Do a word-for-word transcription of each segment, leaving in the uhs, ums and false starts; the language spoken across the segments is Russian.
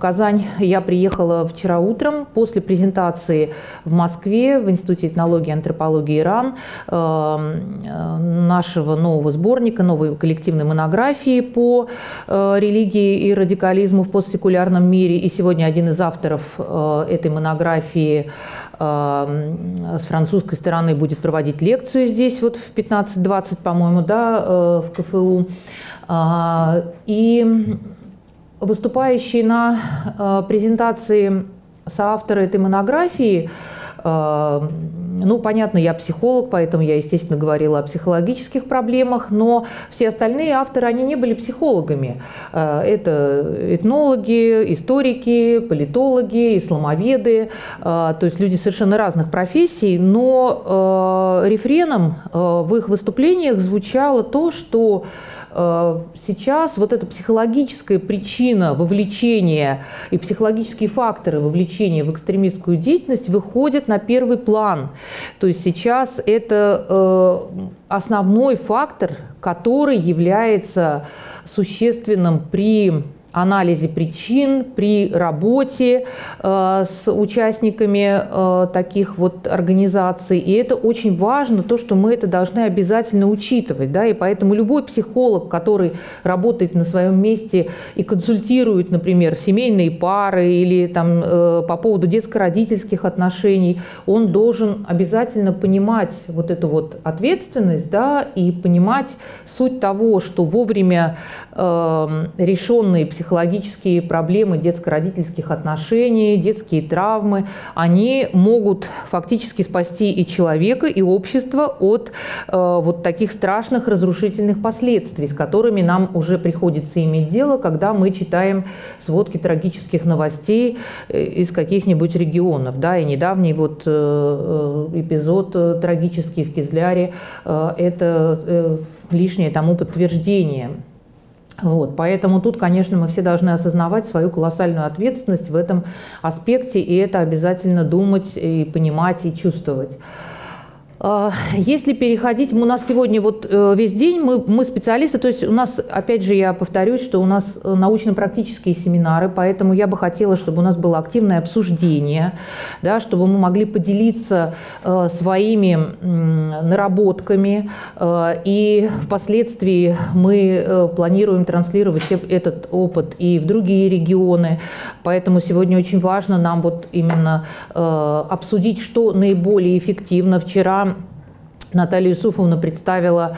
Казань я приехала вчера утром после презентации в Москве в Институте этнологии и антропологии РАН нашего нового сборника, новой коллективной монографии по религии и радикализму в постсекулярном мире. И сегодня один из авторов этой монографии с французской стороны будет проводить лекцию здесь вот в пятнадцать двадцать, по-моему, да, в КФУ. И выступающий на презентации соавтора этой монографии, ну, понятно, я психолог, поэтому я, естественно, говорила о психологических проблемах, но все остальные авторы, они не были психологами. Это этнологи, историки, политологи, исламоведы, то есть люди совершенно разных профессий, но рефреном в их выступлениях звучало то, что сейчас вот эта психологическая причина вовлечения и психологические факторы вовлечения в экстремистскую деятельность выходят на первый план. То есть сейчас это основной фактор, который является существенным при анализе причин, при работе э, с участниками э, таких вот организаций. И это очень важно, то, что мы это должны обязательно учитывать. Да? И поэтому любой психолог, который работает на своем месте и консультирует, например, семейные пары или там, э, по поводу детско-родительских отношений, он должен обязательно понимать вот эту вот ответственность, да, и понимать суть того, что вовремя э, решенные психологические психологические проблемы детско-родительских отношений, детские травмы, они могут фактически спасти и человека, и общество от э, вот таких страшных разрушительных последствий, с которыми нам уже приходится иметь дело, когда мы читаем сводки трагических новостей из каких-нибудь регионов. Да, и недавний вот э, эпизод э, трагический в Кизляре э, – это э, лишнее тому подтверждение. Вот, поэтому тут, конечно, мы все должны осознавать свою колоссальную ответственность в этом аспекте, и это обязательно думать, и понимать, и чувствовать. Если переходить, у нас сегодня вот весь день, мы, мы специалисты, то есть у нас, опять же, я повторюсь, что у нас научно-практические семинары, поэтому я бы хотела, чтобы у нас было активное обсуждение, да, чтобы мы могли поделиться э, своими э, наработками, э, и впоследствии мы э, планируем транслировать этот опыт и в другие регионы, поэтому сегодня очень важно нам вот именно э, обсудить, что наиболее эффективно. Вчера Наталья Юсуфовна представила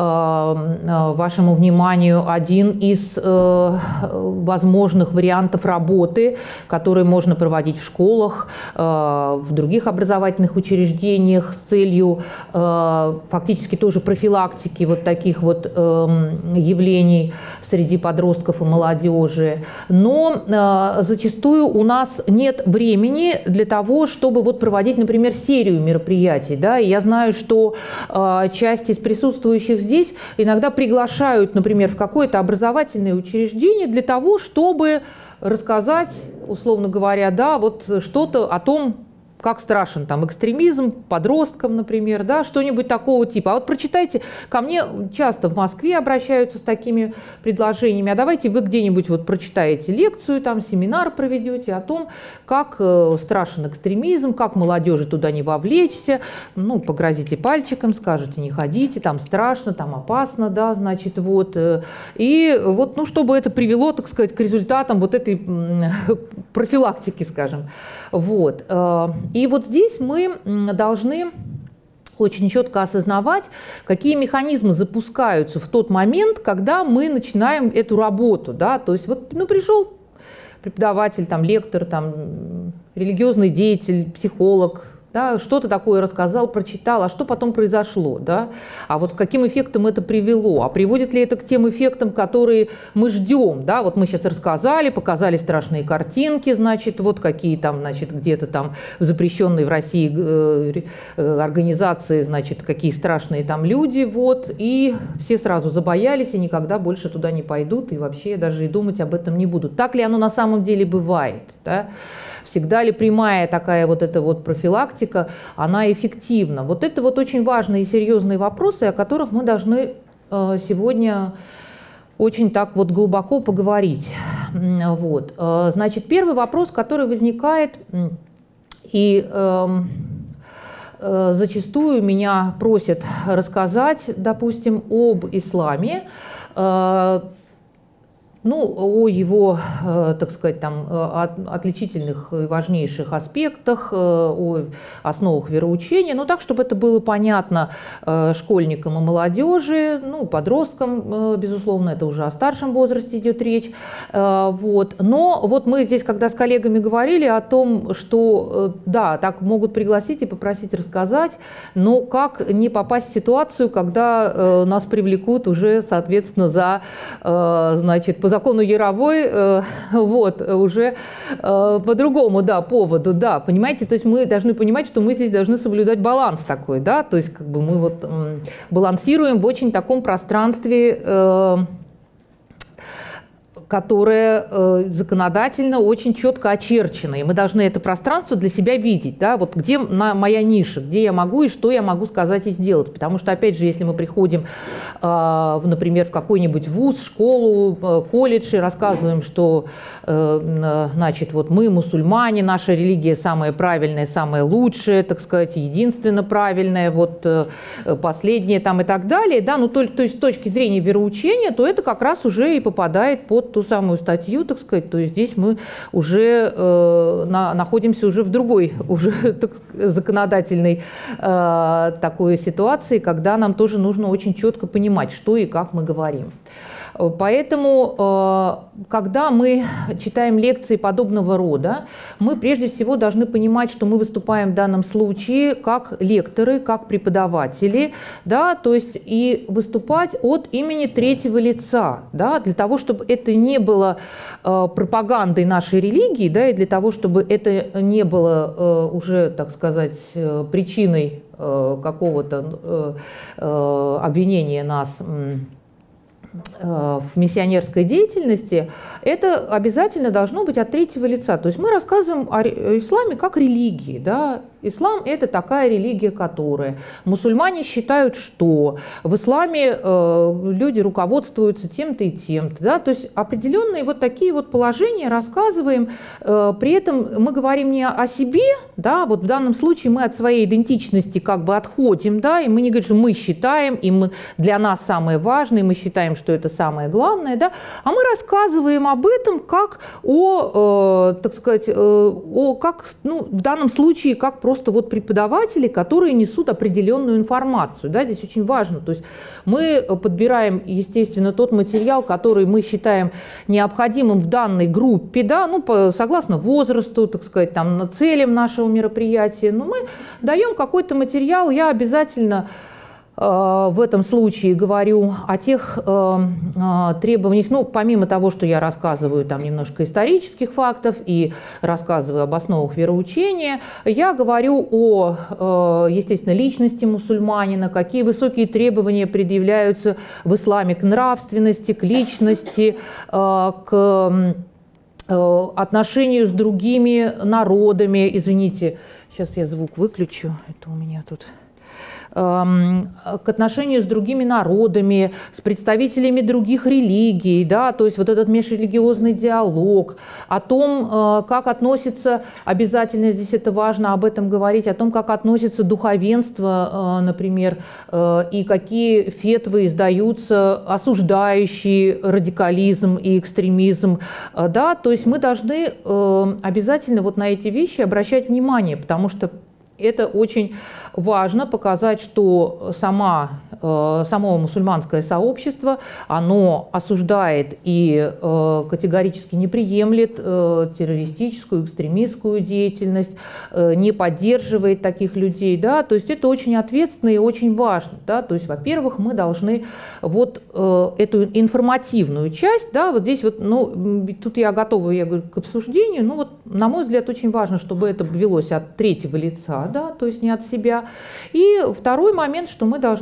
э, вашему вниманию один из э, возможных вариантов работы, которые можно проводить в школах, э, в других образовательных учреждениях с целью э, фактически тоже профилактики вот таких вот э, явлений среди подростков и молодежи. Но э, зачастую у нас нет времени для того, чтобы вот проводить, например, серию мероприятий. Да? И я знаю, что часть из присутствующих здесь иногда приглашают, например, в какое-то образовательное учреждение для того, чтобы рассказать, условно говоря, да, вот что-то о том, как страшен там экстремизм подросткам, например, да, что-нибудь такого типа. А вот прочитайте, ко мне часто в Москве обращаются с такими предложениями, а давайте вы где-нибудь вот прочитаете лекцию, там семинар проведете о том, как э, страшен экстремизм, как молодежи туда не вовлечься, ну, погрозите пальчиком, скажете, не ходите, там страшно, там опасно, да, значит, вот. Э, и вот, ну, чтобы это привело, так сказать, к результатам вот этой э, профилактики, скажем. Вот. И вот здесь мы должны очень четко осознавать, какие механизмы запускаются в тот момент, когда мы начинаем эту работу. Да? То есть вот, ну, пришел преподаватель, там, лектор, там, религиозный деятель, психолог, да, что-то такое рассказал, прочитал, а что потом произошло, да? А вот к каким эффектам это привело? А приводит ли это к тем эффектам, которые мы ждем? Да? Вот мы сейчас рассказали, показали страшные картинки, значит, вот какие там, значит, где-то там запрещенные в России э, организации, значит, какие страшные там люди, вот, и все сразу забоялись и никогда больше туда не пойдут, и вообще даже и думать об этом не будут. Так ли оно на самом деле бывает, да? Всегда ли прямая такая вот эта вот профилактика, она эффективна? Вот это вот очень важные и серьезные вопросы, о которых мы должны сегодня очень так вот глубоко поговорить. Вот. Значит, первый вопрос, который возникает, и э, э, зачастую меня просят рассказать, допустим, об исламе, э, ну, о его, так сказать, там, отличительных и важнейших аспектах, о основах вероучения, ну, так, чтобы это было понятно школьникам и молодежи, ну, подросткам, безусловно, это уже о старшем возрасте идет речь. Вот. Но вот мы здесь, когда с коллегами говорили о том, что, да, так могут пригласить и попросить рассказать, но как не попасть в ситуацию, когда нас привлекут уже, соответственно, за, значит, по закону Яровой, э, вот, уже э, по другому, да, поводу, да, понимаете, то есть мы должны понимать, что мы здесь должны соблюдать баланс такой, да, то есть как бы мы вот э, балансируем в очень таком пространстве, э, которое э, законодательно очень четко очерчено, и мы должны это пространство для себя видеть, да, вот где на, моя ниша, где я могу и что я могу сказать и сделать, потому что, опять же, если мы приходим, э, например, в какой-нибудь вуз, школу, э, колледж и рассказываем, что, э, значит, вот мы мусульмане, наша религия самая правильная, самая лучшая, так сказать, единственно правильная, вот э, последняя там и так далее, да, ну то, то есть с точки зрения вероучения, то это как раз уже и попадает под ту самую статью, так сказать, то есть здесь мы уже э, на, находимся уже в другой уже так, законодательной э, такой ситуации, когда нам тоже нужно очень четко понимать, что и как мы говорим. Поэтому, когда мы читаем лекции подобного рода, мы прежде всего должны понимать, что мы выступаем в данном случае как лекторы, как преподаватели, да, то есть и выступать от имени третьего лица, да, для того, чтобы это не было пропагандой нашей религии, да, и для того, чтобы это не было уже, так сказать, причиной какого-то обвинения нас в миссионерской деятельности, это обязательно должно быть от третьего лица. То есть мы рассказываем о исламе как религии. Да? Ислам – это такая религия, которая… Мусульмане считают, что в исламе э, люди руководствуются тем-то и тем-то. Да? То есть определенные вот такие вот положения рассказываем. Э, при этом мы говорим не о себе, да? Вот в данном случае мы от своей идентичности как бы отходим, да? И мы не говорим, что мы считаем, и мы, для нас самое важное, и мы считаем, что это самое главное, да? А мы рассказываем об этом как о, э, так сказать, э, о, как, ну, в данном случае как просто вот преподаватели, которые несут определенную информацию, да? Здесь очень важно, то есть мы подбираем, естественно, тот материал, который мы считаем необходимым в данной группе, да? Ну, по, согласно возрасту, так сказать, там, целям нашего мероприятия, но мы даем какой-то материал, я обязательно в этом случае говорю о тех э, требованиях, ну, помимо того, что я рассказываю там немножко исторических фактов и рассказываю об основах вероучения, я говорю о, э, естественно, личности мусульманина, какие высокие требования предъявляются в исламе к нравственности, к личности, э, к э, отношению с другими народами. Извините, сейчас я звук выключу, это у меня тут… к отношению с другими народами, с представителями других религий, да, то есть вот этот межрелигиозный диалог, о том, как относится, обязательно здесь это важно об этом говорить, о том, как относится духовенство, например, и какие фетвы издаются, осуждающие радикализм и экстремизм, да, то есть мы должны обязательно вот на эти вещи обращать внимание, потому что это очень важно показать, что сама, э, само мусульманское сообщество, оно осуждает и э, категорически не приемлет э, террористическую, экстремистскую деятельность, э, не поддерживает таких людей. Да? То есть это очень ответственно и очень важно. Да? То есть, во-первых, мы должны вот э, эту информативную часть, да, вот здесь вот, ну, тут я готова, я говорю, к обсуждению, ну вот, на мой взгляд, очень важно, чтобы это велось от третьего лица, да, то есть не от себя. И второй момент, что мы должны обязательно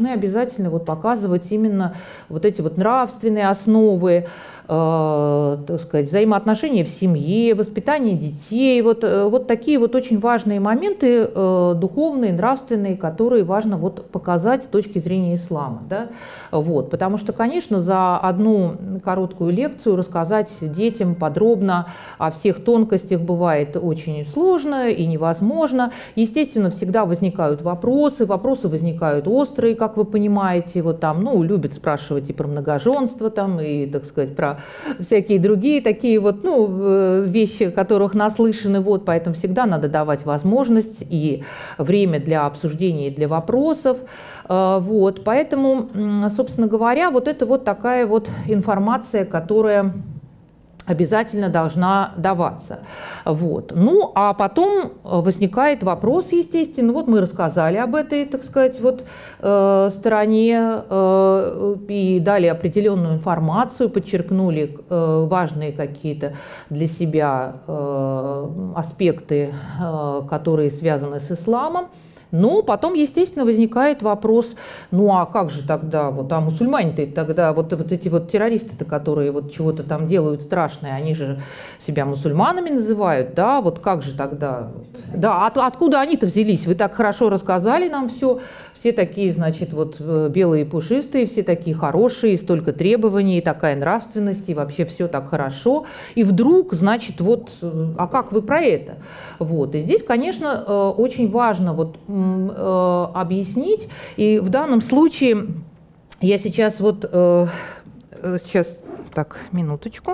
обязательно вот показывать именно вот эти вот нравственные основы, э, так сказать, взаимоотношения в семье, воспитание детей, вот, вот такие вот очень важные моменты э, духовные, нравственные, которые важно вот показать с точки зрения ислама, да? Вот, потому что, конечно, за одну короткую лекцию рассказать детям подробно о всех тонкостях бывает очень сложно и невозможно. Естественно, всегда возникают вопросы, вопросы возникают острые, как вы понимаете, вот там, ну, любят спрашивать и про многоженство, там, и, так сказать, про всякие другие такие вот, ну, вещи, о которых наслышаны, вот, поэтому всегда надо давать возможность и время для обсуждения и для вопросов, вот, поэтому, собственно говоря, вот это вот такая вот информация, которая обязательно должна даваться. Вот. Ну, а потом возникает вопрос, естественно, вот мы рассказали об этой, так сказать, вот э, стороне э, и дали определенную информацию, подчеркнули э, важные какие-то для себя э, аспекты, э, которые связаны с исламом. Но потом, естественно, возникает вопрос, ну а как же тогда, вот, а мусульмане-то тогда, вот, вот эти вот террористы-то, которые вот чего-то там делают страшное, они же себя мусульманами называют, да, вот как же тогда, да, от, откуда они-то взялись? Вы так хорошо рассказали нам все, все такие, значит, вот белые пушистые, все такие хорошие, столько требований, такая нравственность, и вообще все так хорошо, и вдруг, значит, вот, а как вы про это? Вот, и здесь, конечно, очень важно вот объяснить, и в данном случае я сейчас вот, сейчас, так, минуточку,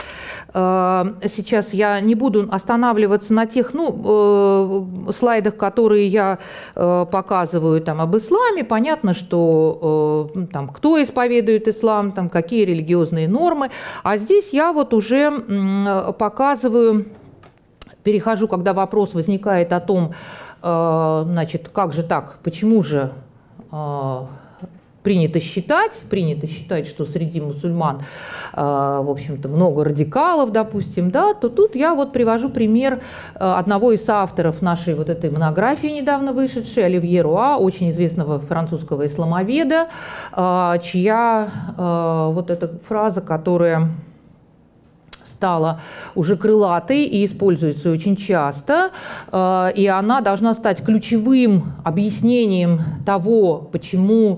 сейчас я не буду останавливаться на тех, ну, слайдах, которые я показываю там об исламе. Понятно, что там кто исповедует ислам, там какие религиозные нормы. А здесь я вот уже показываю, перехожу, когда вопрос возникает о том, значит, как же так, почему же принято считать, принято считать, что среди мусульман, в общем-то, много радикалов, допустим, да, то тут я вот привожу пример одного из авторов нашей вот этой монографии, недавно вышедшей, Оливье Руа, очень известного французского исламоведа, чья вот эта фраза, которая стала уже крылатой и используется очень часто, и она должна стать ключевым объяснением того, почему,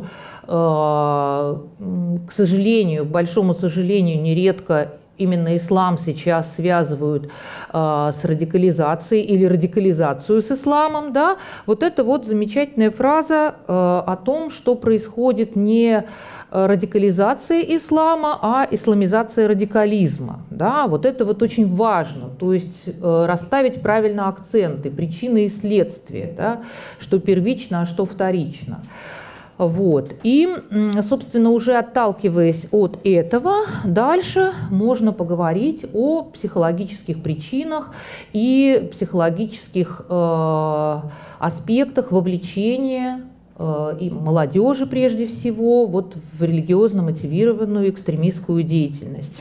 к сожалению, к большому сожалению, нередко именно ислам сейчас связывают э, с радикализацией или радикализацию с исламом, да, вот это вот замечательная фраза э, о том, что происходит не радикализация ислама, а исламизация радикализма, да, вот это вот очень важно, то есть э, расставить правильно акценты, причины и следствия, да, что первично, а что вторично. Вот. И, собственно, уже отталкиваясь от этого, дальше можно поговорить о психологических причинах и психологических э, аспектах вовлечения э, и молодежи, прежде всего, вот, в религиозно мотивированную экстремистскую деятельность.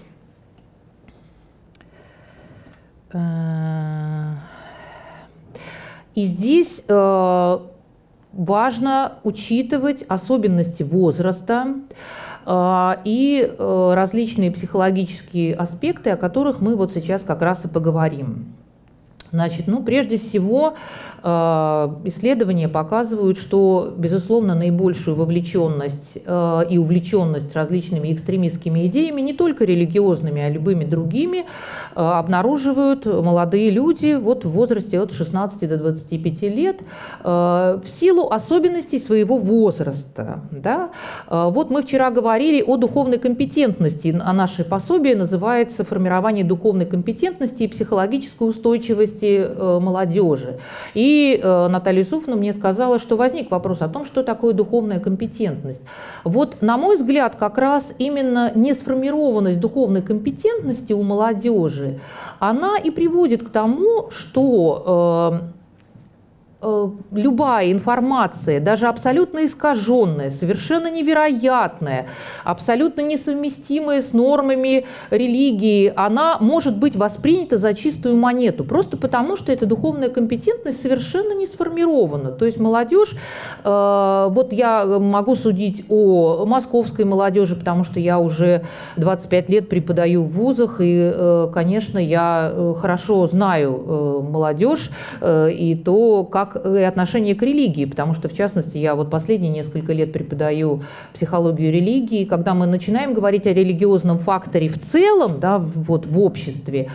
И здесь э, важно учитывать особенности возраста э, и э, различные психологические аспекты, о которых мы вот сейчас как раз и поговорим. Значит, ну, прежде всего, э, исследования показывают, что, безусловно, наибольшую вовлеченность э, и увлеченность различными экстремистскими идеями, не только религиозными, а любыми другими, э, обнаруживают молодые люди вот в возрасте от шестнадцати до двадцати пяти лет э, в силу особенностей своего возраста. Да? Э, вот мы вчера говорили о духовной компетентности, а наше пособие называется «Формирование духовной компетентности и психологической устойчивости молодежи». И Наталья Юсуфовна мне сказала, что возник вопрос о том, что такое духовная компетентность. Вот, на мой взгляд, как раз именно несформированность духовной компетентности у молодежи, она и приводит к тому, что любая информация, даже абсолютно искаженная, совершенно невероятная, абсолютно несовместимая с нормами религии, она может быть воспринята за чистую монету, просто потому что эта духовная компетентность совершенно не сформирована. То есть молодежь, вот я могу судить о московской молодежи, потому что я уже двадцать пять лет преподаю в вузах, и, конечно, я хорошо знаю молодежь и то, как и отношение к религии, потому что, в частности, я вот последние несколько лет преподаю психологию религии. Когда мы начинаем говорить о религиозном факторе в целом, да, вот в обществе,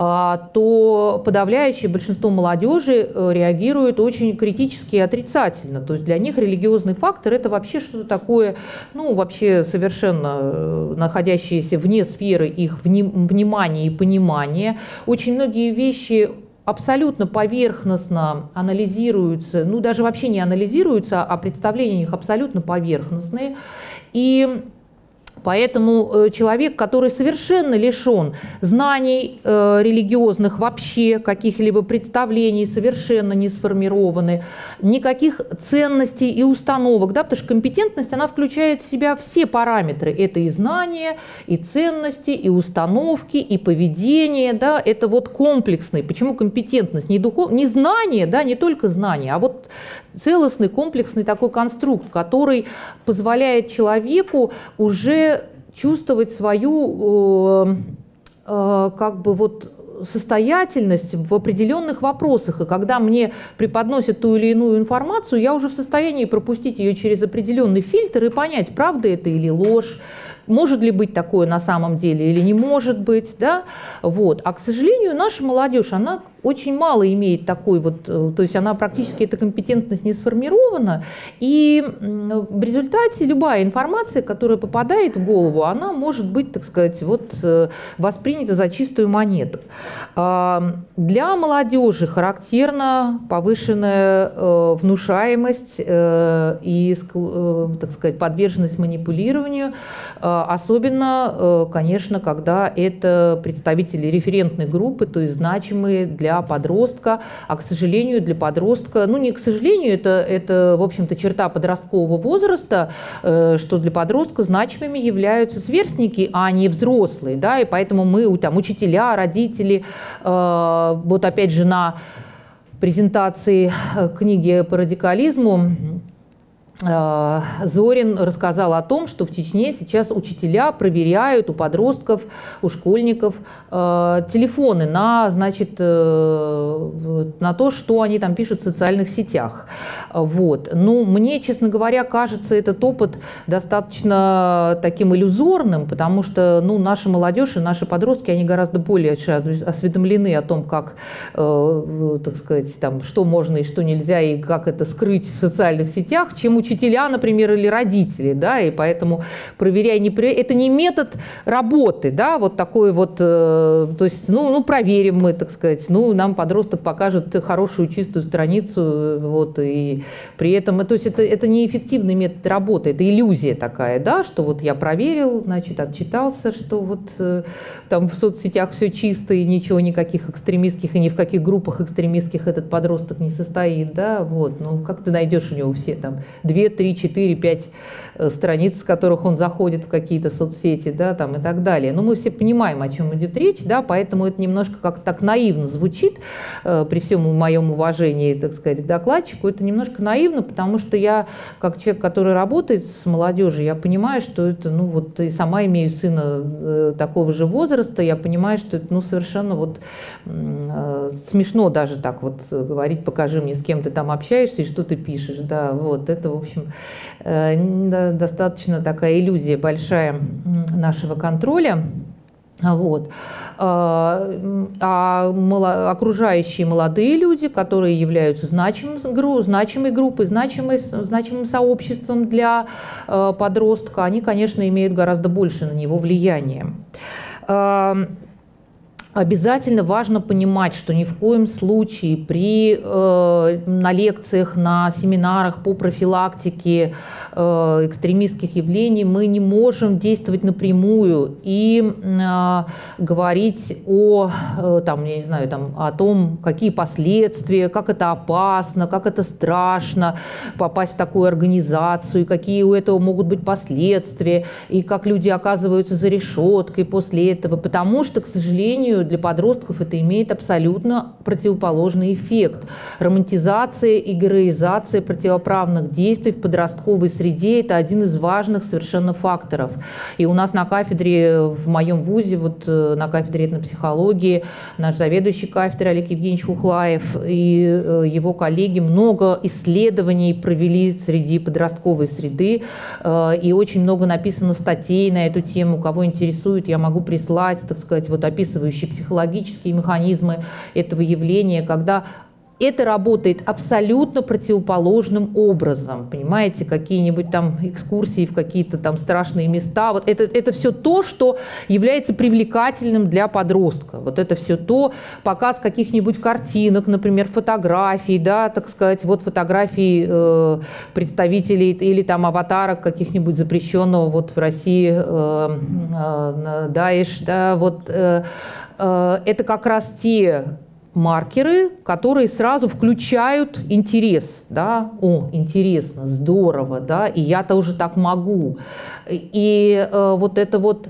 то подавляющее большинство молодежи реагирует очень критически и отрицательно. То есть для них религиозный фактор – это вообще что-то такое, ну, вообще совершенно находящееся вне сферы их внимания и понимания. Очень многие вещи абсолютно поверхностно анализируются, ну даже вообще не анализируются, а представления о них абсолютно поверхностные. И поэтому человек, который совершенно лишен знаний э, религиозных вообще, каких-либо представлений, совершенно не сформированы, никаких ценностей и установок, да, потому что компетентность, она включает в себя все параметры. Это и знания, и ценности, и установки, и поведение, да, это вот комплексный. Почему компетентность? Не, духов... не знание, да, не только знание, а вот целостный, комплексный такой конструкт, который позволяет человеку уже чувствовать свою э, э, как бы вот состоятельность в определенных вопросах. И когда мне преподносят ту или иную информацию, я уже в состоянии пропустить ее через определенный фильтр и понять, правда это или ложь, может ли быть такое на самом деле или не может быть. Да? Вот. А, к сожалению, наша молодежь, она очень мало имеет такой вот, то есть она практически, эта компетентность не сформирована, и в результате любая информация, которая попадает в голову, она может быть, так сказать, вот воспринята за чистую монету. Для молодежи характерна повышенная внушаемость и, так сказать, подверженность манипулированию, особенно, конечно, когда это представители референтной группы, то есть значимые для подростка, а, к сожалению, для подростка, ну, не к сожалению, это, это в общем-то, черта подросткового возраста, э, что для подростка значимыми являются сверстники, а не взрослые, да, и поэтому мы, там, учителя, родители, э, вот опять же на презентации книги по радикализму Зорин рассказал о том, что в Чечне сейчас учителя проверяют у подростков, у школьников э, телефоны на, значит, э, на то, что они там пишут в социальных сетях. Вот. Ну, мне, честно говоря, кажется этот опыт достаточно таким иллюзорным, потому что, ну, наша молодежь и наши подростки, они гораздо более осведомлены о том, как, э, так сказать, там, что можно и что нельзя, и как это скрыть в социальных сетях, чем учителя, например, или родители, да, и поэтому проверяй, не проверяй, это не метод работы, да, вот такой вот, э, то есть, ну, ну, проверим мы, так сказать, ну, нам подросток покажет хорошую чистую страницу, вот, и при этом, то есть, это, это неэффективный метод работы, это иллюзия такая, да, что вот я проверил, значит, отчитался, что вот э, там в соцсетях все чисто и ничего, никаких экстремистских и ни в каких группах экстремистских этот подросток не состоит, да, вот, ну, как ты найдешь у него все там две, три, четыре, пять страниц, с которых он заходит в какие-то соцсети, да, там и так далее. Но мы все понимаем, о чем идет речь, да, поэтому это немножко как-то так наивно звучит, э, при всем моем уважении, так сказать, к докладчику, это немножко наивно, потому что я, как человек, который работает с молодежью, я понимаю, что это, ну, вот, и сама имею сына э, такого же возраста, я понимаю, что это, ну, совершенно вот э, смешно даже так вот говорить, покажи мне, с кем ты там общаешься и что ты пишешь, да, вот, это, в общем, э, достаточно такая иллюзия большая нашего контроля. Вот. А окружающие молодые люди, которые являются значимым, значимой группой, значимой, значимым сообществом для подростка, они, конечно, имеют гораздо больше на него влияния. Обязательно важно понимать, что ни в коем случае при, э, на лекциях, на семинарах по профилактике э, экстремистских явлений мы не можем действовать напрямую и э, говорить о, э, там, я не знаю, там, о том, какие последствия, как это опасно, как это страшно попасть в такую организацию, какие у этого могут быть последствия, и как люди оказываются за решеткой после этого, потому что, к сожалению, для подростков это имеет абсолютно противоположный эффект. Романтизация и героизация противоправных действий в подростковой среде – это один из важных совершенно факторов. И у нас на кафедре, в моем вузе, вот на кафедре этнопсихологии, наш заведующий кафедрой Олег Евгеньевич Хухлаев и его коллеги много исследований провели среди подростковой среды, и очень много написано статей на эту тему. Кого интересует, я могу прислать, так сказать, вот описывающие психологические механизмы этого явления, когда это работает абсолютно противоположным образом. Понимаете, какие-нибудь там экскурсии в какие-то там страшные места. Вот это, это все то, что является привлекательным для подростка. Вот это все то, показ каких-нибудь картинок, например, фотографий, да, так сказать, вот фотографии э, представителей или там аватарок каких-нибудь запрещенного вот в России э, э, Даиш, да, вот э, э, это как раз те маркеры, которые сразу включают интерес, да, о, интересно, здорово, да, и я тоже так могу. И э, вот это вот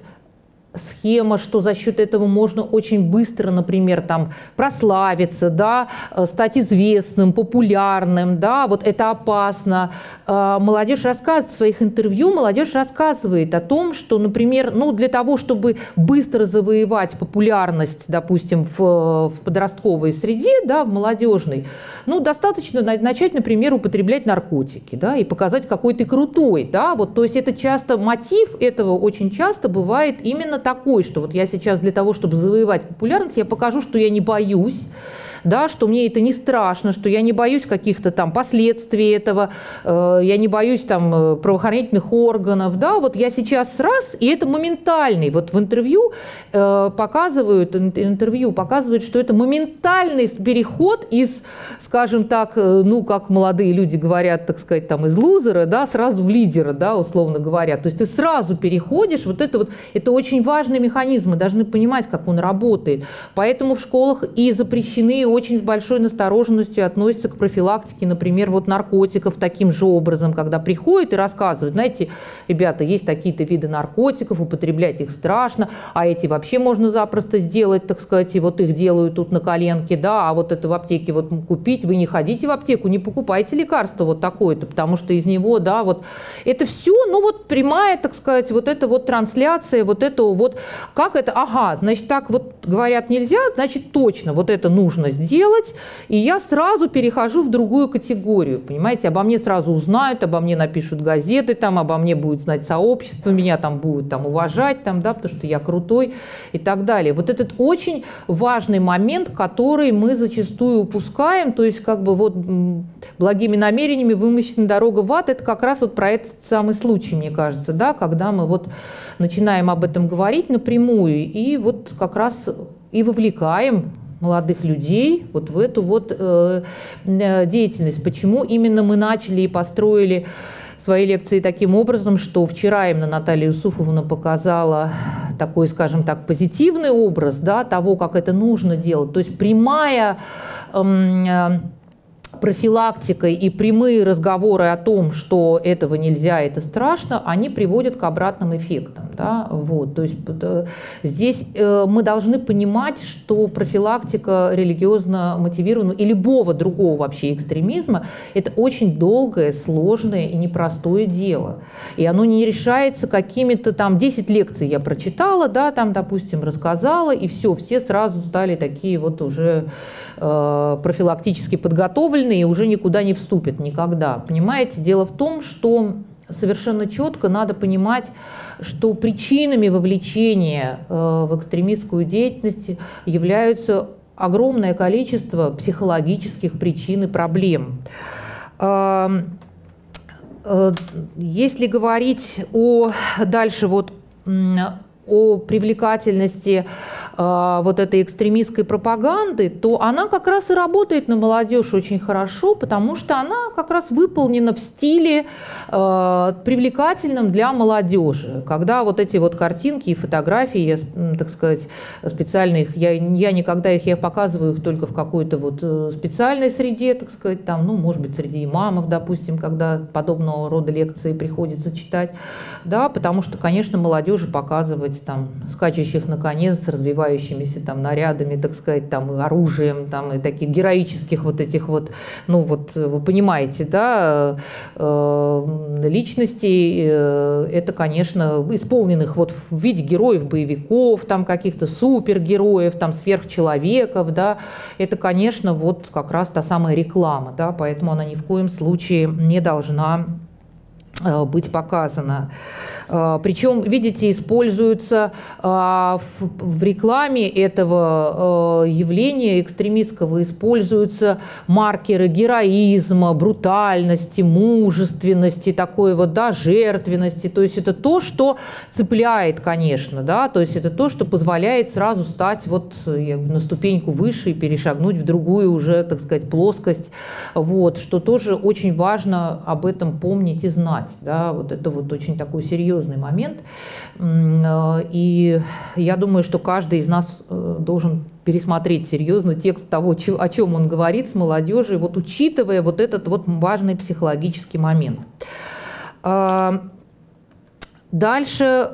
схема, что за счет этого можно очень быстро, например, там, прославиться, да, стать известным, популярным, да, вот это опасно. Молодежь рассказывает в своих интервью, молодежь рассказывает о том, что, например, ну, для того, чтобы быстро завоевать популярность, допустим, в, в подростковой среде, да, в молодежной, ну, достаточно начать, например, употреблять наркотики, да, и показать, какой ты крутой, да, вот, то есть это часто, мотив этого очень часто бывает именно такой, что вот я сейчас для того, чтобы завоевать популярность, я покажу, что я не боюсь, да, что мне это не страшно, что я не боюсь каких-то там последствий этого, э, я не боюсь там правоохранительных органов, да, вот я сейчас раз, и это моментальный, вот в интервью э, показывают, интервью показывают, что это моментальный переход из, скажем так, ну, как молодые люди говорят, так сказать, там, из лузера, да, сразу в лидера, да, условно говоря, то есть ты сразу переходишь, вот это вот, это очень важный механизм, мы должны понимать, как он работает, поэтому в школах и запрещены, очень с большой настороженностью относятся к профилактике, например, вот наркотиков таким же образом, когда приходят и рассказывают, знаете, ребята, есть такие-то виды наркотиков, употреблять их страшно, а эти вообще можно запросто сделать, так сказать, и вот их делают тут на коленке, да, а вот это в аптеке вот купить, вы не ходите в аптеку, не покупайте лекарство вот такое-то, потому что из него, да, вот это все, ну вот прямая, так сказать, вот это вот трансляция, вот этого вот, как это, ага, значит, так вот говорят нельзя, значит, точно вот это нужно сделать, и я сразу перехожу в другую категорию, понимаете, обо мне сразу узнают, обо мне напишут газеты, там, обо мне будет знать сообщество, меня там будут там уважать, там, да, потому что я крутой и так далее. Вот этот очень важный момент, который мы зачастую упускаем, то есть как бы вот благими намерениями вымощена дорога в ад, это как раз вот про этот самый случай, мне кажется, да, когда мы вот начинаем об этом говорить напрямую и вот как раз и вовлекаем молодых людей вот в эту вот э, деятельность. Почему именно мы начали и построили свои лекции таким образом, что вчера именно Наталья Юсуфовна показала такой, скажем так, позитивный образ, да, того, как это нужно делать. То есть прямая э, профилактика и прямые разговоры о том, что этого нельзя, это страшно, они приводят к обратным эффектам. Да? Вот. То есть здесь мы должны понимать, что профилактика религиозно мотивированного и любого другого вообще экстремизма – это очень долгое, сложное и непростое дело. И оно не решается какими-то там десять лекций я прочитала, да, там, допустим, рассказала, и все, все сразу стали такие вот уже э, профилактически подготовленные и уже никуда не вступят никогда. Понимаете, дело в том, что совершенно четко надо понимать, что причинами вовлечения э, в экстремистскую деятельность являются огромное количество психологических причин и проблем. Э, э, если говорить о дальше вот о привлекательности э, вот этой экстремистской пропаганды, то она как раз и работает на молодежь очень хорошо, потому что она как раз выполнена в стиле э, привлекательном для молодежи. Когда вот эти вот картинки и фотографии, я, так сказать, специально их, я, я никогда их, я показываю их только в какой-то вот специальной среде, так сказать, там, ну, может быть, среди имамов, допустим, когда подобного рода лекции приходится читать, да, потому что, конечно, молодежи показывать там скачущих на коне с развивающимися там нарядами, так сказать, там и оружием, там и таких героических вот этих вот, ну вот вы понимаете, да, э, личностей, э, это, конечно, исполненных вот в виде героев-боевиков, там каких-то супергероев, там сверхчеловеков, да, это, конечно, вот как раз та самая реклама, да, поэтому она ни в коем случае не должна быть показана. Причем, видите, используются в рекламе этого явления экстремистского, используются маркеры героизма, брутальности, мужественности, такой вот, да, жертвенности. То есть это то, что цепляет, конечно, да, то есть это то, что позволяет сразу стать вот на ступеньку выше и перешагнуть в другую уже, так сказать, плоскость. Вот, что тоже очень важно об этом помнить и знать. Да, вот это вот очень такой серьезный момент. И я думаю, что каждый из нас должен пересмотреть серьезно текст того, о чем он говорит с молодежью, вот учитывая вот этот вот важный психологический момент. Дальше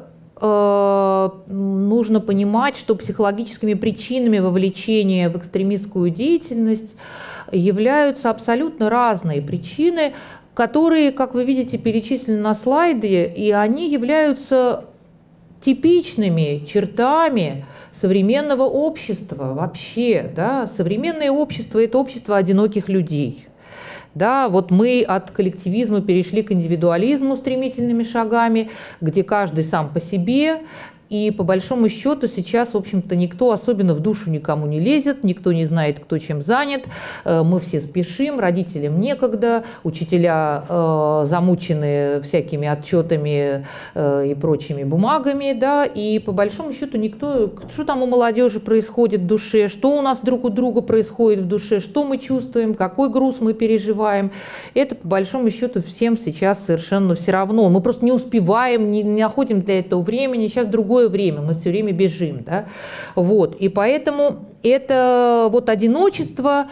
нужно понимать, что психологическими причинами вовлечения в экстремистскую деятельность являются абсолютно разные причины, которые, как вы видите, перечислены на слайде, и они являются типичными чертами современного общества вообще. Да? Современное общество – это общество одиноких людей. Да, вот мы от коллективизма перешли к индивидуализму стремительными шагами, где каждый сам по себе. И по большому счету сейчас, в общем-то, никто особенно в душу никому не лезет, никто не знает, кто чем занят. Мы все спешим, родителям некогда, учителя э, замучены всякими отчетами э, и прочими бумагами, да, и по большому счету никто, что там у молодежи происходит в душе, что у нас друг у друга происходит в душе, что мы чувствуем, какой груз мы переживаем, это по большому счету всем сейчас совершенно все равно. Мы просто не успеваем, не, не находим для этого времени, сейчас другое время, мы все время бежим, да, вот, и поэтому это вот одиночество,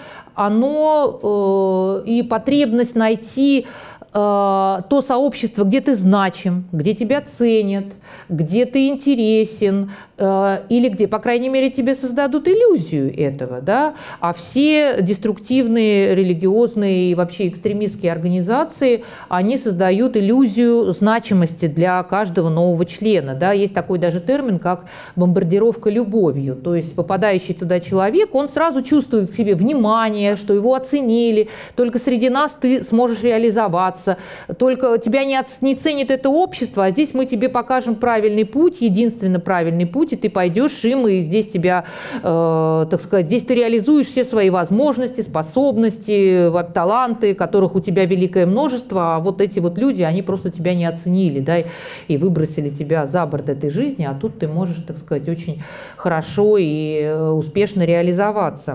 оно э, и потребность найти то сообщество, где ты значим, где тебя ценят, где ты интересен, или где, по крайней мере, тебе создадут иллюзию этого, да? А все деструктивные, религиозные и вообще экстремистские организации, они создают иллюзию значимости для каждого нового члена, да? Есть такой даже термин, как бомбардировка любовью, то есть попадающий туда человек, он сразу чувствует к себе внимание, что его оценили, только среди нас ты сможешь реализоваться, только тебя не, не ценит это общество, а здесь мы тебе покажем правильный путь, единственно правильный путь, и ты пойдешь им, и здесь тебя, э, так сказать, здесь ты реализуешь все свои возможности, способности, таланты, которых у тебя великое множество, а вот эти вот люди, они просто тебя не оценили, да, и выбросили тебя за борт этой жизни, а тут ты можешь, так сказать, очень хорошо и успешно реализоваться.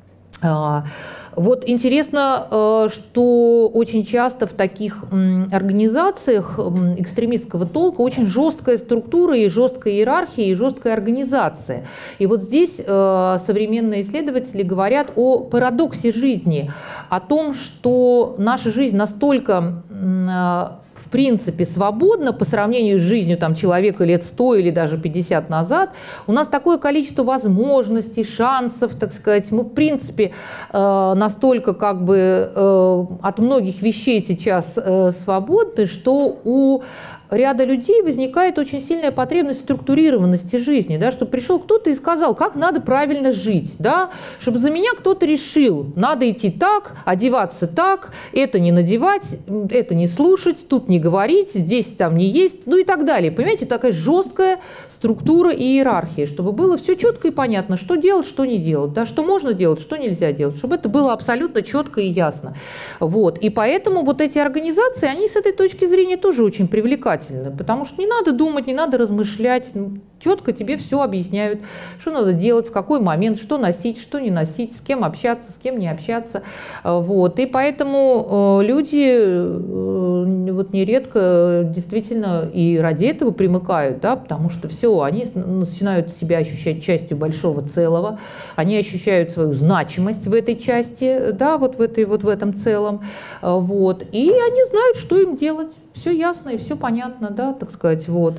Вот интересно, что очень часто в таких организациях экстремистского толка очень жесткая структура и жесткая иерархия, и жесткая организация. И вот здесь современные исследователи говорят о парадоксе жизни, о том, что наша жизнь настолько в принципе свободно по сравнению с жизнью там, человека лет сто или даже пятьдесят назад, у нас такое количество возможностей, шансов, так сказать, мы в принципе э, настолько как бы э, от многих вещей сейчас э, свободны, что у ряда людей возникает очень сильная потребность в структурированности жизни, да, чтобы пришел кто-то и сказал, как надо правильно жить, да, чтобы за меня кто-то решил, надо идти так, одеваться так, это не надевать, это не слушать, тут не говорить, здесь там не есть, ну и так далее. Понимаете, такая жесткая структура и иерархия, чтобы было все четко и понятно, что делать, что не делать, да, что можно делать, что нельзя делать, чтобы это было абсолютно четко и ясно. Вот. И поэтому вот эти организации, они с этой точки зрения тоже очень привлекательны, потому что не надо думать, не надо размышлять, четко тебе все объясняют, что надо делать, в какой момент, что носить, что не носить, с кем общаться, с кем не общаться. Вот. И поэтому люди вот нередко действительно и ради этого примыкают, да, потому что все, они начинают себя ощущать частью большого целого, они ощущают свою значимость в этой части, да, вот в, этой, вот в этом целом, вот. И они знают, что им делать. Все ясно и все понятно, да, так сказать, вот.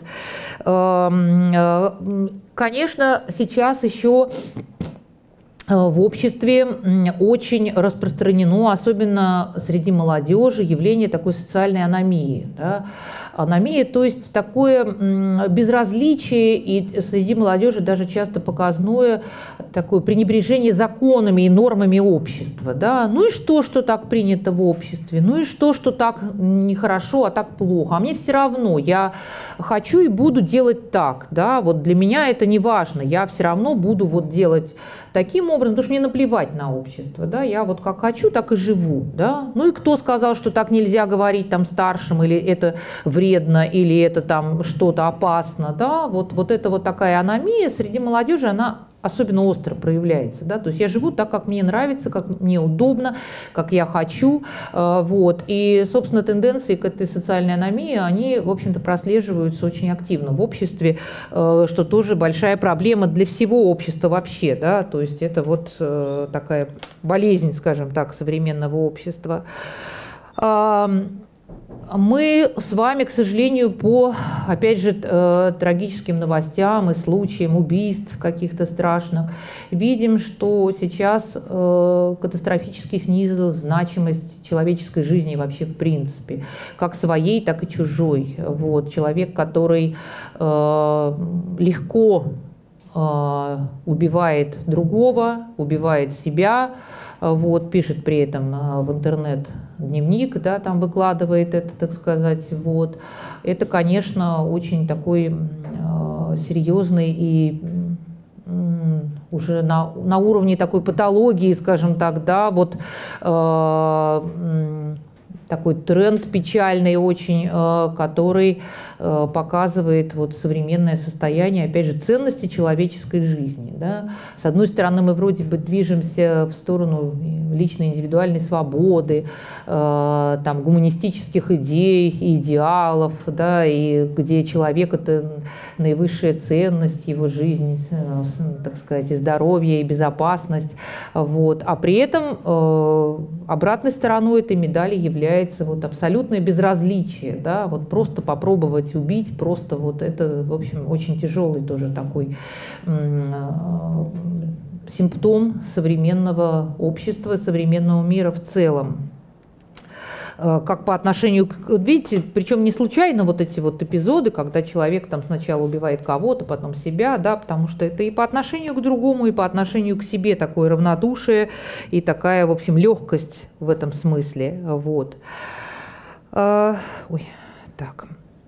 Конечно, сейчас еще в обществе очень распространено, особенно среди молодежи, явление такой социальной аномии. Да? Аномия, то есть такое безразличие, и среди молодежи даже часто показное такое пренебрежение законами и нормами общества. Да? Ну и что, что так принято в обществе? Ну и что, что так нехорошо, а так плохо? А мне все равно, я хочу и буду делать так. Да? Вот для меня это не важно, я все равно буду вот делать таким образом, потому что мне наплевать на общество, да, я вот как хочу, так и живу, да. Ну и кто сказал, что так нельзя говорить там старшим, или это вредно, или это там что-то опасно, да, вот, вот это вот такая аномия среди молодежи, она особенно остро проявляется, да, то есть я живу так, как мне нравится, как мне удобно, как я хочу, вот, и, собственно, тенденции к этой социальной аномии, они, в общем-то, прослеживаются очень активно в обществе, что тоже большая проблема для всего общества вообще, да, то есть это вот такая болезнь, скажем так, современного общества. Мы с вами, к сожалению, по, опять же, трагическим новостям и случаям убийств каких-то страшных, видим, что сейчас катастрофически снизилась значимость человеческой жизни вообще в принципе, как своей, так и чужой. Вот. Человек, который легко убивает другого, убивает себя, вот, пишет при этом в интернет дневник, да, там выкладывает это, так сказать, вот. Это, конечно, очень такой э, серьезный и э, уже на, на уровне такой патологии, скажем так, да, вот э, э, такой тренд печальный очень, э, который э, показывает вот современное состояние, опять же, ценности человеческой жизни. Да. С одной стороны, мы вроде бы движемся в сторону личной индивидуальной свободы, э, там, гуманистических идей, идеалов, да, и где человек – это наивысшая ценность, его жизнь, э, так сказать, и здоровье, и безопасность. Вот. А при этом э, обратной стороной этой медали является вот абсолютное безразличие, да, вот просто попробовать убить, просто вот это, в общем, очень тяжелый тоже такой э, симптом современного общества, современного мира в целом. Как по отношению к... Видите, причем не случайно вот эти вот эпизоды, когда человек там сначала убивает кого-то, потом себя, да, потому что это и по отношению к другому, и по отношению к себе такое равнодушие и такая, в общем, легкость в этом смысле. Вот. Ой, так.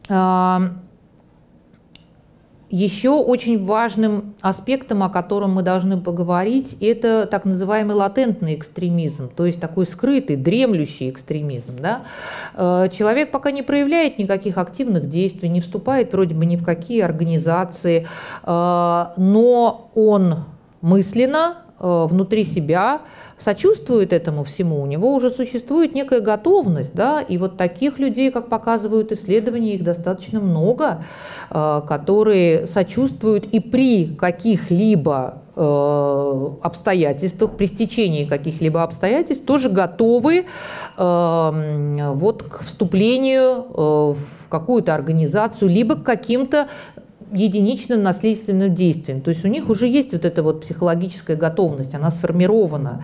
Еще очень важным аспектом, о котором мы должны поговорить, это так называемый латентный экстремизм, то есть такой скрытый, дремлющий экстремизм. Да? Человек пока не проявляет никаких активных действий, не вступает вроде бы ни в какие организации, но он мысленно внутри себя сочувствует этому всему, у него уже существует некая готовность, да, и вот таких людей, как показывают исследования, их достаточно много, которые сочувствуют и при каких-либо обстоятельствах, при стечении каких-либо обстоятельств тоже готовы вот к вступлению в какую-то организацию, либо к каким-то единичным наследственным действием. То есть у них уже есть вот эта вот психологическая готовность, она сформирована.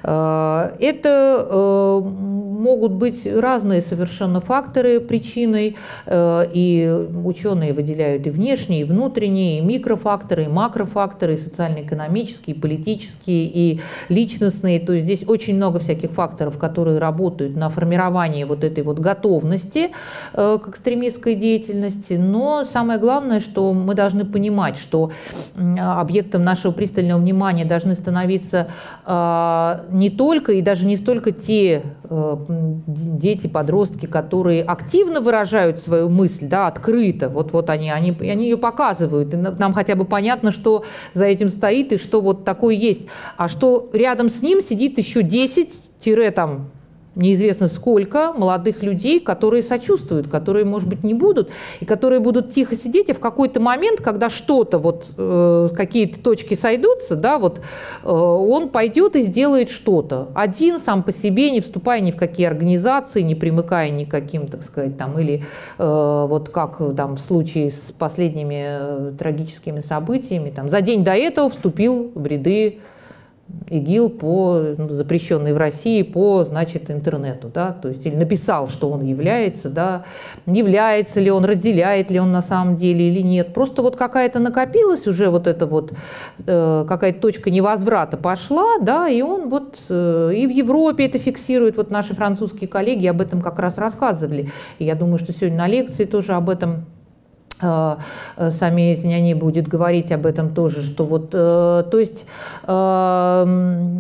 Это могут быть разные совершенно факторы причиной, и ученые выделяют и внешние, и внутренние, и микрофакторы, и макрофакторы, и социально-экономические, и политические, и личностные. То есть здесь очень много всяких факторов, которые работают на формирование вот этой вот готовности к экстремистской деятельности. Но самое главное, что мы должны понимать, что объектом нашего пристального внимания должны становиться не только и даже не столько те дети, подростки, которые активно выражают свою мысль, да, открыто, вот, вот они, они, они ее показывают, и нам хотя бы понятно, что за этим стоит и что вот такое есть, а что рядом с ним сидит еще десять там неизвестно сколько молодых людей, которые сочувствуют, которые, может быть, не будут, и которые будут тихо сидеть, и в какой-то момент, когда что-то, вот, э, какие-то точки сойдутся, да, вот, э, он пойдет и сделает что-то. Один, сам по себе, не вступая ни в какие организации, не примыкая ни к каким, так сказать, там, или э, вот как там в случае с последними э, трагическими событиями, там, за день до этого вступил в ряды ИГИЛ по, ну, запрещенный в России по, значит, интернету, да, то есть или написал, что он является, да, является ли он, разделяет ли он на самом деле или нет. Просто вот какая-то накопилась уже вот эта вот э, какая-то точка невозврата пошла, да, и он вот э, и в Европе это фиксирует. Вот наши французские коллеги об этом как раз рассказывали. И я думаю, что сегодня на лекции тоже об этом сами Зняни будет говорить об этом тоже, что вот, э, то есть э,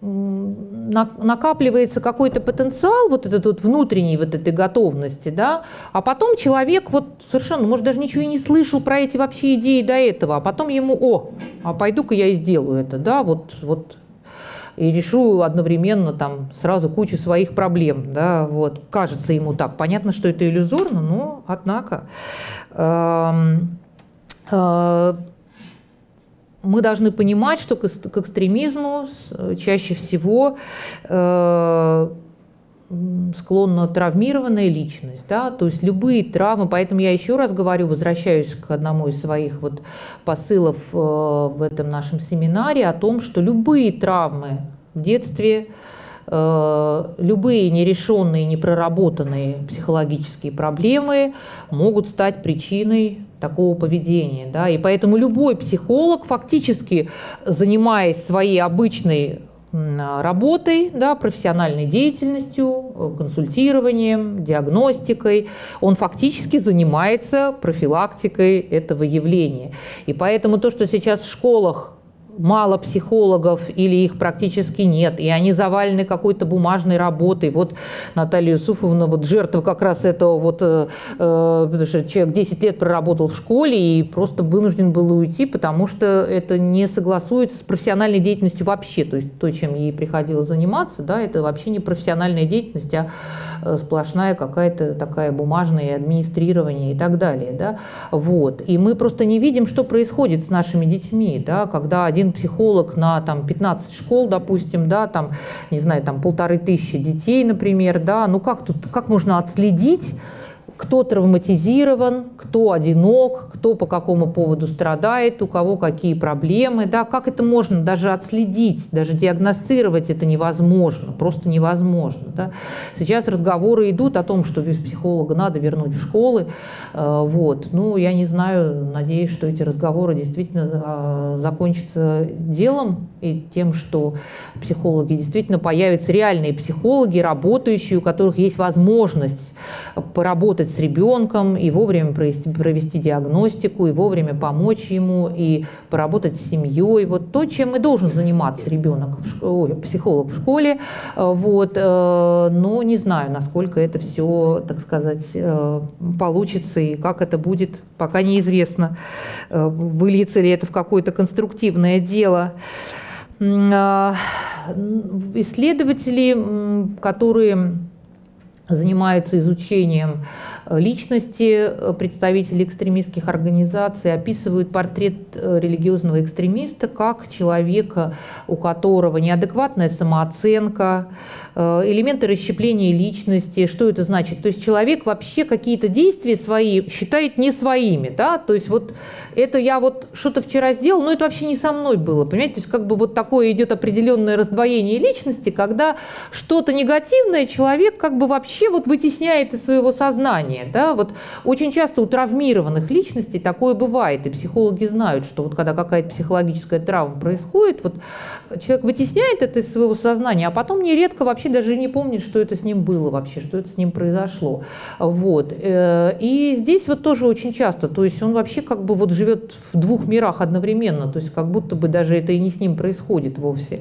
накапливается какой-то потенциал, вот этот вот внутренний вот этой готовности, да, а потом человек вот совершенно, может, даже ничего и не слышал про эти вообще идеи до этого, а потом ему, о, а пойду-ка я и сделаю это, да, вот, вот, и решу одновременно там сразу кучу своих проблем, да, вот, кажется ему так. Понятно, что это иллюзорно, но однако э, э, мы должны понимать, что к, к экстремизму чаще всего э, склонна травмированная личность, да, то есть любые травмы, поэтому я еще раз говорю, возвращаюсь к одному из своих вот посылов э, в этом нашем семинаре о том, что любые травмы в детстве, э, любые нерешенные, непроработанные психологические проблемы могут стать причиной такого поведения, да, и поэтому любой психолог, фактически занимаясь своей обычной работой, да, профессиональной деятельностью, консультированием, диагностикой, он фактически занимается профилактикой этого явления. И поэтому то, что сейчас в школах мало психологов или их практически нет, и они завалены какой-то бумажной работой. Вот Наталья Юсуфовна, вот жертва как раз этого, вот, э, потому что человек десять лет проработал в школе и просто вынужден был уйти, потому что это не согласуется с профессиональной деятельностью вообще. То есть то, чем ей приходилось заниматься, да, это вообще не профессиональная деятельность, а сплошная какая-то такая бумажная администрирование и так далее. Да. Вот. И мы просто не видим, что происходит с нашими детьми, да, когда один психолог на там, пятнадцать школ, допустим, да, там, не знаю, там полторы тысячи детей, например, да, ну как тут, как можно отследить, кто травматизирован, кто одинок, кто по какому поводу страдает, у кого какие проблемы, да, как это можно даже отследить, даже диагностировать это невозможно, просто невозможно, да. Сейчас разговоры идут о том, что психолога надо вернуть в школы, вот, ну, я не знаю, надеюсь, что эти разговоры действительно закончатся делом и тем, что психологи действительно появятся реальные психологи, работающие, у которых есть возможность поработать с ребенком и вовремя провести, провести диагностику, и вовремя помочь ему, и поработать с семьей. Вот то, чем и должен заниматься ребенок, в школе, психолог в школе. Вот. Но не знаю, насколько это все, так сказать, получится и как это будет, пока неизвестно. Выльется ли это в какое-то конструктивное дело. Исследователи, которые занимаются изучением личности представителей экстремистских организаций, описывают портрет религиозного экстремиста как человека, у которого неадекватная самооценка, элементы расщепления личности. Что это значит? То есть человек вообще какие-то действия свои считает не своими, да? То есть вот это я вот что-то вчера сделал, но это вообще не со мной было, понимаете? То есть как бы вот такое идет определенное раздвоение личности, когда что-то негативное человек как бы вообще вот вытесняет из своего сознания, да? Вот очень часто у травмированных личностей такое бывает, и психологи знают, что вот когда какая-то психологическая травма происходит, вот человек вытесняет это из своего сознания, а потом нередко вообще даже не помнит, что это с ним было вообще, что это с ним произошло. Вот. И здесь вот тоже очень часто, то есть он вообще как бы вот живет в двух мирах одновременно, то есть как будто бы даже это и не с ним происходит вовсе.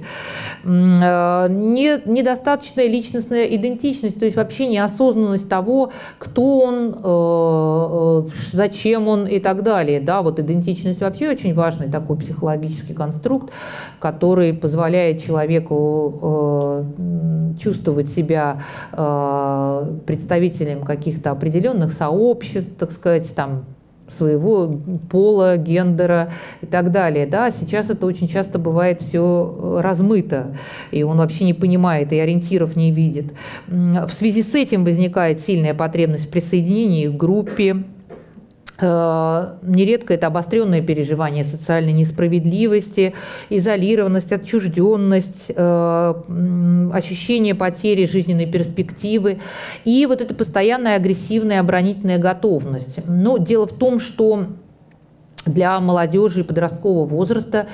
Недостаточная личностная идентичность, то есть вообще неосознанность того, кто он, зачем он и так далее. Да, вот идентичность вообще очень важный такой психологический конструкт, который позволяет человеку чувствовать себя представителем каких-то определенных сообществ, так сказать, там, своего пола, гендера и так далее. Да, сейчас это очень часто бывает все размыто, и он вообще не понимает и ориентиров не видит. В связи с этим возникает сильная потребность в присоединении к группе. Нередко это обостренное переживание социальной несправедливости, изолированность, отчужденность, ощущение потери жизненной перспективы и вот эта постоянная агрессивная оборонительная готовность. Но дело в том, что для молодежи и подросткового возраста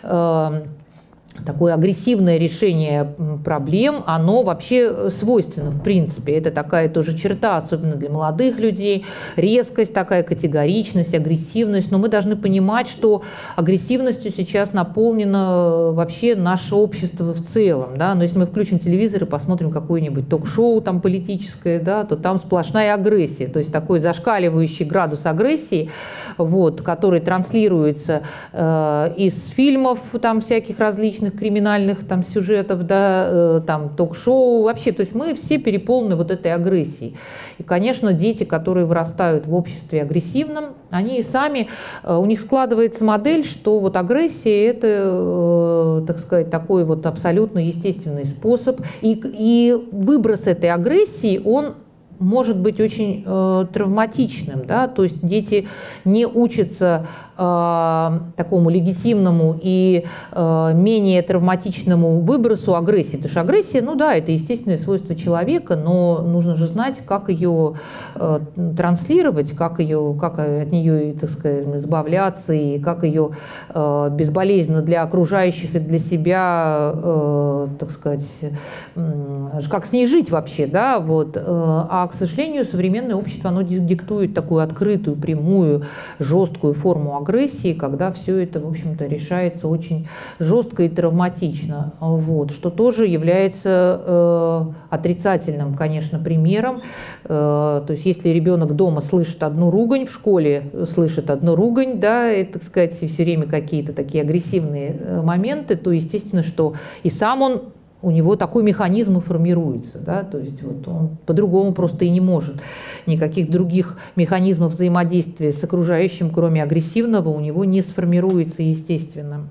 такое агрессивное решение проблем, оно вообще свойственно в принципе. Это такая тоже черта, особенно для молодых людей, резкость, такая категоричность, агрессивность. Но мы должны понимать, что агрессивностью сейчас наполнено вообще наше общество в целом. Да? Но если мы включим телевизор и посмотрим какое-нибудь ток-шоу там политическое, да, то там сплошная агрессия. То есть такой зашкаливающий градус агрессии, вот, который транслируется э, из фильмов там всяких различных, криминальных там сюжетов, да, там ток-шоу, вообще, то есть мы все переполнены вот этой агрессией. И, конечно, дети, которые вырастают в обществе агрессивном, они и сами, у них складывается модель, что вот агрессия – это, так сказать, такой вот абсолютно естественный способ, и, и выброс этой агрессии, он может быть очень э, травматичным, да, то есть дети не учатся э, такому легитимному и э, менее травматичному выбросу агрессии, потому что агрессия, ну да, это естественное свойство человека, но нужно же знать, как ее э, транслировать, как ее, как от нее, так сказать, избавляться и как ее э, безболезненно для окружающих и для себя, э, так сказать, э, как с ней жить вообще, да, вот. А, к сожалению, современное общество, оно диктует такую открытую, прямую, жесткую форму агрессии, когда все это, в общем-то, решается очень жестко и травматично, вот, что тоже является э, отрицательным, конечно, примером. Э, то есть, если ребенок дома слышит одну ругань, в школе слышит одну ругань, да, и, так сказать, все время какие-то такие агрессивные моменты, то, естественно, что и сам он, у него такой механизм и формируется, да, то есть вот он по-другому просто и не может. Никаких других механизмов взаимодействия с окружающим, кроме агрессивного, у него не сформируется естественно.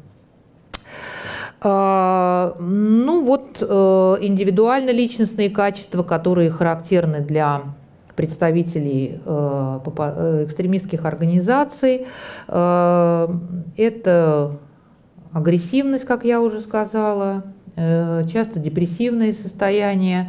Ну вот индивидуально-личностные качества, которые характерны для представителей экстремистских организаций, это агрессивность, как я уже сказала, часто депрессивные состояния,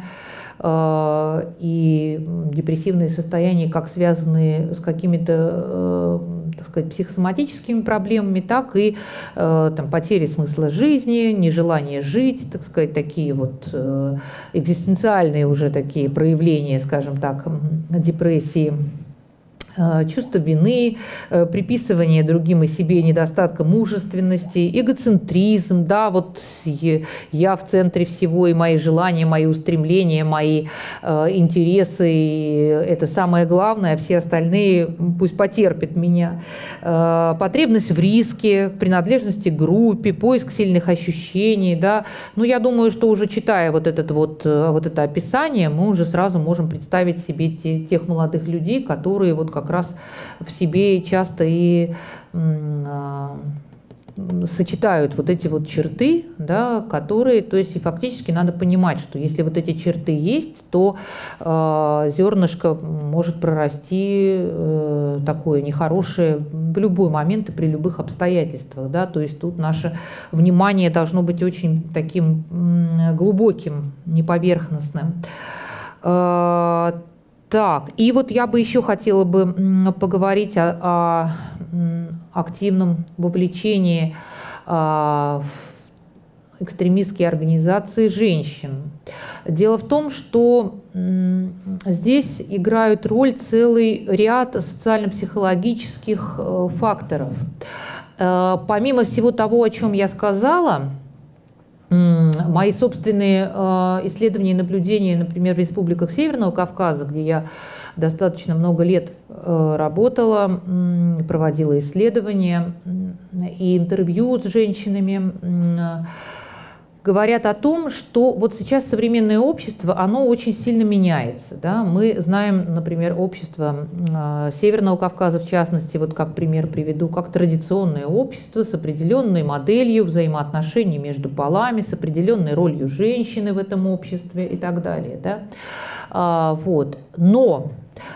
и депрессивные состояния как связанные с какими-то, так сказать, психосоматическими проблемами, так и там, потери смысла жизни, нежелание жить, так сказать, такие вот экзистенциальные уже такие проявления, скажем так, депрессии. чувство вины, приписывание другим и себе недостатка мужественности, эгоцентризм, да, вот я в центре всего, и мои желания, мои устремления, мои интересы, это самое главное, а все остальные пусть потерпят меня. Потребность в риске, принадлежности к группе, поиск сильных ощущений, да. Ну, я думаю, что уже читая вот, этот вот, вот это описание, мы уже сразу можем представить себе те, тех молодых людей, которые вот как как раз в себе часто и э, сочетают вот эти вот черты, да, которые, то есть и фактически надо понимать, что если вот эти черты есть, то э, зернышко может прорасти э, такое нехорошее в любой момент и при любых обстоятельствах, да, то есть тут наше внимание должно быть очень таким э, глубоким, не поверхностным. Э, Так, и вот я бы еще хотела бы поговорить о, о активном вовлечении в экстремистские организации женщин. Дело в том, что здесь играют роль целый ряд социально-психологических факторов. Помимо всего того, о чем я сказала, мои собственные исследования и наблюдения, например, в республиках Северного Кавказа, где я достаточно много лет работала, проводила исследования и интервью с женщинами, говорят о том, что вот сейчас современное общество, оно очень сильно меняется. Да? Мы знаем, например, общество Северного Кавказа, в частности, вот как пример приведу, как традиционное общество с определенной моделью взаимоотношений между полами, с определенной ролью женщины в этом обществе и так далее. Да? А, вот. Но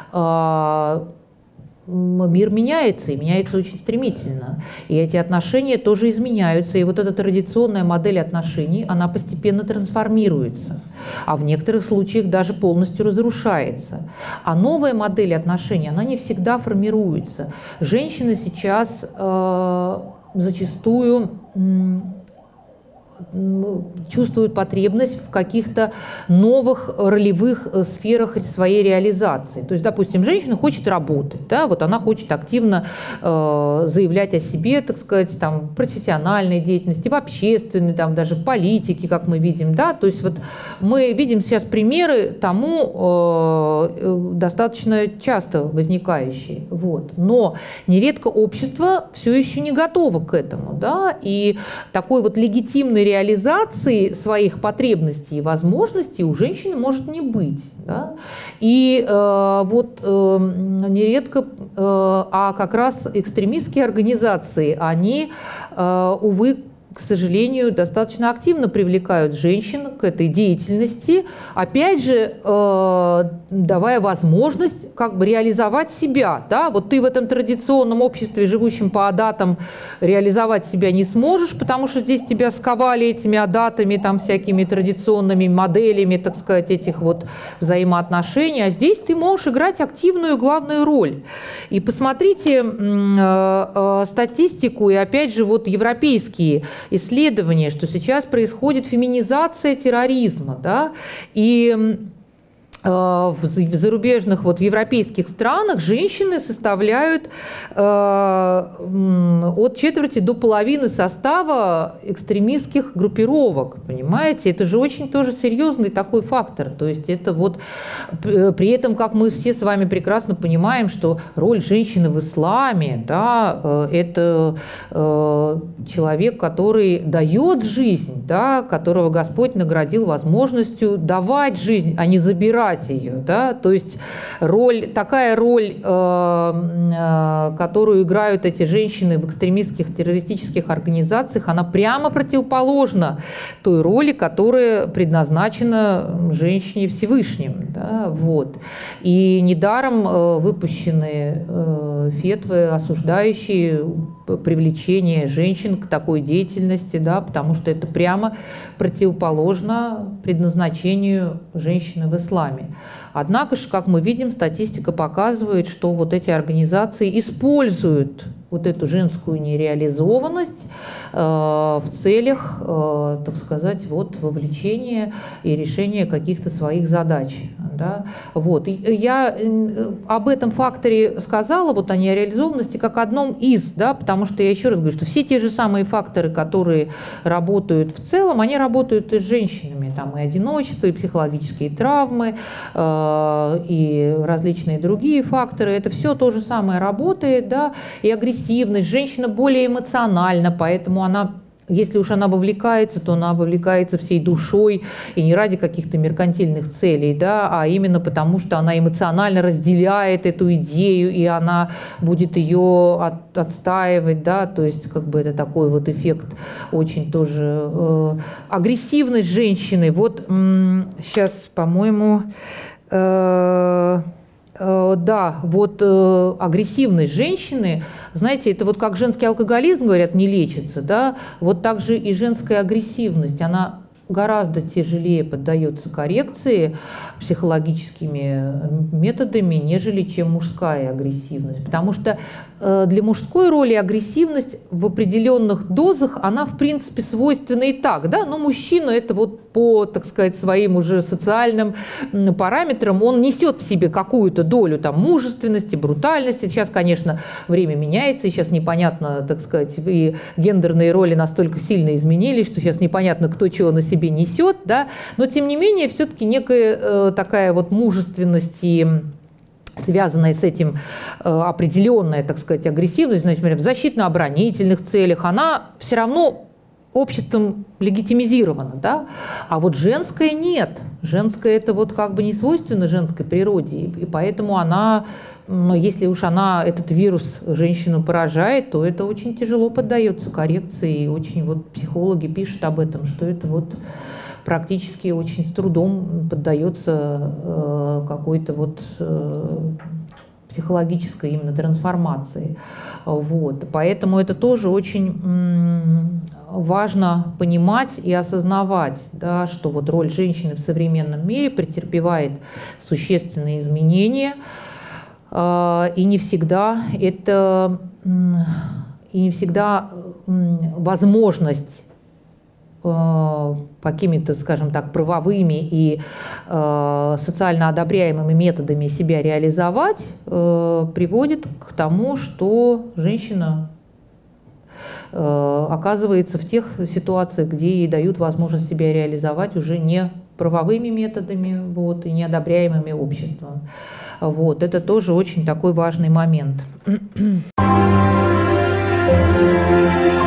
а, мир меняется, и меняется очень стремительно. И эти отношения тоже изменяются. И вот эта традиционная модель отношений, она постепенно трансформируется, а в некоторых случаях даже полностью разрушается. А новая модель отношений, она не всегда формируется. Женщины сейчас э, зачастую э, чувствуют потребность в каких-то новых ролевых сферах своей реализации. То есть, допустим, женщина хочет работать, да, вот она хочет активно э, заявлять о себе, так сказать, там, в профессиональной деятельности, в общественной, там, даже в политике, как мы видим, да, то есть вот мы видим сейчас примеры тому э, достаточно часто возникающие, вот. Но нередко общество все еще не готово к этому, да, и такой вот легитимный реализации своих потребностей и возможностей у женщины может не быть. Да? И э, вот э, нередко, э, а как раз экстремистские организации, они, э, увы, к сожалению, достаточно активно привлекают женщин к этой деятельности, опять же, э, давая возможность как бы реализовать себя. Да? Вот ты в этом традиционном обществе, живущем по адатам, реализовать себя не сможешь, потому что здесь тебя сковали этими адатами, там, всякими традиционными моделями, так сказать, этих вот взаимоотношений, а здесь ты можешь играть активную главную роль. И посмотрите э, э, статистику и, опять же, вот европейские исследования, что сейчас происходит феминизация терроризма, да, и в зарубежных, вот в европейских странах женщины составляют э, от четверти до половины состава экстремистских группировок, понимаете? Это же очень тоже серьезный такой фактор. То есть это вот при этом, как мы все с вами прекрасно понимаем, что роль женщины в исламе, да, это э, человек, который дает жизнь, да, которого Господь наградил возможностью давать жизнь, а не забирать ее, да, то есть роль, такая роль, э, э, которую играют эти женщины в экстремистских террористических организациях, она прямо противоположна той роли, которая предназначена женщине Всевышним, да, вот. И недаром э, выпущены э, фетвы, осуждающие привлечение женщин к такой деятельности, да, потому что это прямо противоположно предназначению женщины в исламе. Однако же, как мы видим, статистика показывает, что вот эти организации используют вот эту женскую нереализованность э, в целях, э, так сказать, вот, вовлечения и решения каких-то своих задач. Да? Вот. И я об этом факторе сказала, вот о нереализованности, как одном из, да, потому что я еще раз говорю, что все те же самые факторы, которые работают в целом, они работают и с женщинами. Там и одиночество, и психологические травмы, э, и различные другие факторы. Это все то же самое работает, да, и агрессивность. Женщина более эмоциональна, поэтому она... Если уж она вовлекается, то она вовлекается всей душой и не ради каких-то меркантильных целей, да, а именно потому, что она эмоционально разделяет эту идею, и она будет ее от, отстаивать, да, то есть как бы это такой вот эффект очень тоже э, агрессивность женщины. Вот сейчас, по-моему, э, да, вот э, агрессивность женщины, знаете, это вот как женский алкоголизм, говорят, не лечится, да, вот так же и женская агрессивность, она гораздо тяжелее поддается коррекции психологическими методами, нежели чем мужская агрессивность. Потому что э, для мужской роли агрессивность в определенных дозах, она в принципе свойственна и так, да, но мужчина это вот по, так сказать, своим уже социальным параметрам, он несет в себе какую-то долю там мужественности, брутальности. Сейчас, конечно, время меняется, и сейчас непонятно, так сказать, и гендерные роли настолько сильно изменились, что сейчас непонятно, кто чего на себе несет, да, но тем не менее все-таки некая э, такая вот мужественность и связанная с этим э, определенная, так сказать, агрессивность, значит, в защитно-оборонительных целях, она все равно обществом легитимизирована, да, а вот женская нет. Женская это вот как бы не свойственно женской природе, и поэтому она, если уж она, этот вирус женщину поражает, то это очень тяжело поддается коррекции, и очень вот психологи пишут об этом, что это вот практически очень с трудом поддается э, какой-то вот э, психологической именно трансформации. Вот. Поэтому это тоже очень важно понимать и осознавать, да, что вот роль женщины в современном мире претерпевает существенные изменения, э, и не всегда это и не всегда возможность какими-то, скажем так, правовыми и э, социально одобряемыми методами себя реализовать э, приводит к тому, что женщина э, оказывается в тех ситуациях, где ей дают возможность себя реализовать уже не правовыми методами, вот, и не одобряемыми обществом. Вот, это тоже очень такой важный момент.